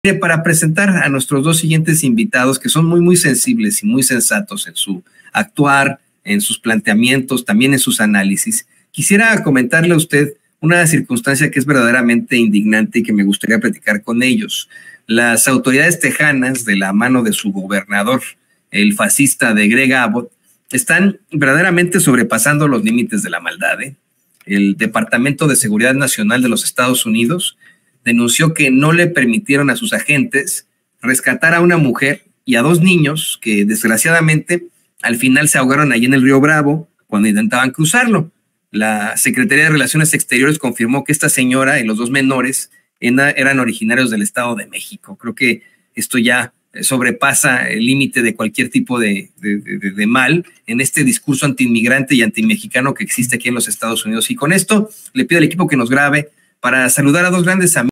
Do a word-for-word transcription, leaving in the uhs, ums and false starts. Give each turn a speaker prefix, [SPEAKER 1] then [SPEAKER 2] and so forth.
[SPEAKER 1] Para presentar a nuestros dos siguientes invitados, que son muy, muy sensibles y muy sensatos en su actuar, en sus planteamientos, también en sus análisis, quisiera comentarle a usted una circunstancia que es verdaderamente indignante y que me gustaría platicar con ellos. Las autoridades tejanas, de la mano de su gobernador, el fascista de Greg Abbott, están verdaderamente sobrepasando los límites de la maldad, ¿eh? El Departamento de Seguridad Nacional de los Estados Unidos denunció que no le permitieron a sus agentes rescatar a una mujer y a dos niños que desgraciadamente al final se ahogaron allí en el río Bravo cuando intentaban cruzarlo. La Secretaría de Relaciones Exteriores confirmó que esta señora y los dos menores eran originarios del Estado de México. Creo que esto ya sobrepasa el límite de cualquier tipo de, de, de, de mal en este discurso antiinmigrante y antimexicano que existe aquí en los Estados Unidos. Y con esto le pido al equipo que nos grabe para saludar a dos grandes amigos.